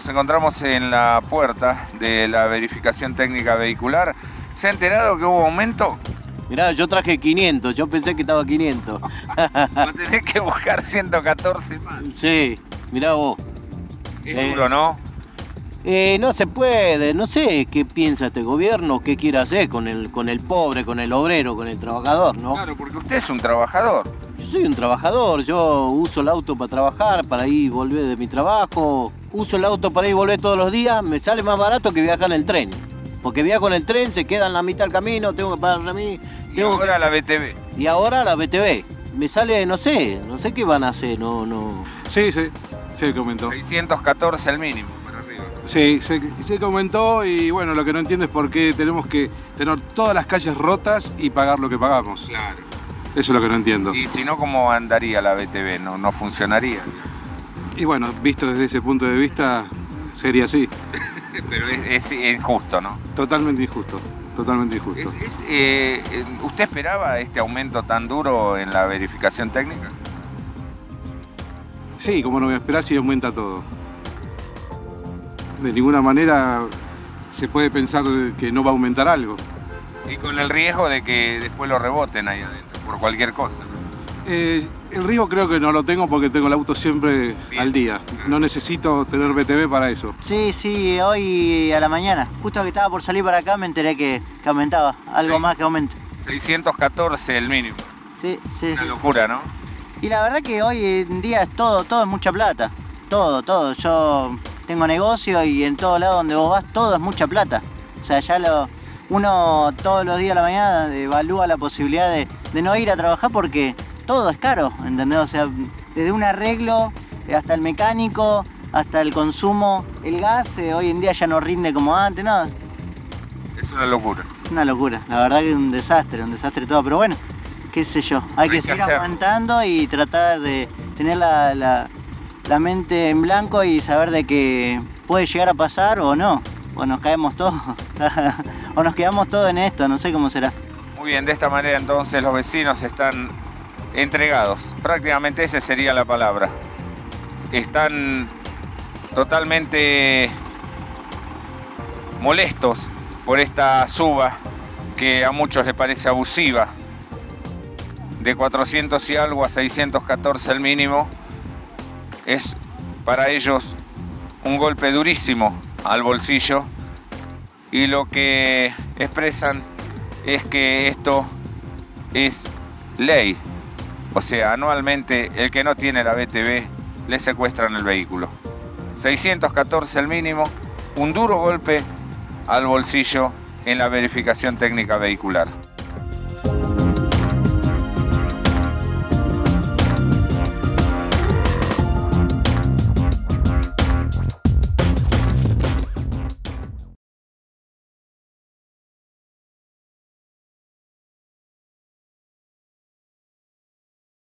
Nos encontramos en la puerta de la verificación técnica vehicular. ¿Se ha enterado que hubo aumento? Mirá, yo traje 500, yo pensé que estaba 500. No tenés que buscar 114 más. Sí, mirá vos. Es duro, ¿no? No se puede, no sé qué piensa este gobierno, qué quiere hacer con el pobre, con el obrero, con el trabajador, ¿no? Claro, porque usted es un trabajador. Yo soy un trabajador, yo uso el auto para trabajar, para ir y volver de mi trabajo. Uso el auto para ir y volver todos los días, me sale más barato que viajar en el tren. Porque viajo en el tren, se queda en la mitad del camino, tengo que pagar a mí. Y ahora la BTV. Y ahora la BTV. Me sale, no sé qué van a hacer, no. Sí, comentó. 614 el mínimo, para arriba. Sí, se comentó y bueno, lo que no entiendo es por qué tenemos que tener todas las calles rotas y pagar lo que pagamos. Claro. Eso es lo que no entiendo. Y si no, ¿cómo andaría la BTV? No funcionaría. Y bueno, visto desde ese punto de vista, sería así. Pero es injusto, ¿no? Totalmente injusto, totalmente injusto. ¿Usted esperaba este aumento tan duro en la verificación técnica? Sí, como no voy a esperar si aumenta todo. De ninguna manera se puede pensar que no va a aumentar algo. Y con el riesgo de que después lo reboten ahí adentro, por cualquier cosa, ¿no? El riesgo creo que no lo tengo porque tengo el auto siempre al día. No necesito tener BTV para eso. Sí, hoy a la mañana. Justo que estaba por salir para acá me enteré que aumentaba. Algo más que aumente. 614 el mínimo. Sí. Una locura, ¿no? Y la verdad que hoy en día es todo es mucha plata. Todo. Yo tengo negocio y en todo lado donde vos vas todo es mucha plata. O sea, uno todos los días a la mañana evalúa la posibilidad de no ir a trabajar porque todo es caro, ¿entendés? O sea, desde un arreglo hasta el mecánico, hasta el consumo, el gas, hoy en día ya no rinde como antes, ¿no? Es una locura. Una locura, la verdad que es un desastre todo, pero bueno, qué sé yo, hay que seguir aguantando y tratar de tener la mente en blanco y saber de que puede llegar a pasar o no, o nos caemos todos, o nos quedamos todos en esto, no sé cómo será. Muy bien, de esta manera entonces los vecinos están entregados, prácticamente esa sería la palabra. Están totalmente molestos por esta suba que a muchos les parece abusiva, de 400 y algo a 614 el mínimo. Es para ellos un golpe durísimo al bolsillo y lo que expresan es que esto es ley. O sea, anualmente el que no tiene la BTV le secuestran el vehículo. 614 el mínimo, un duro golpe al bolsillo en la verificación técnica vehicular.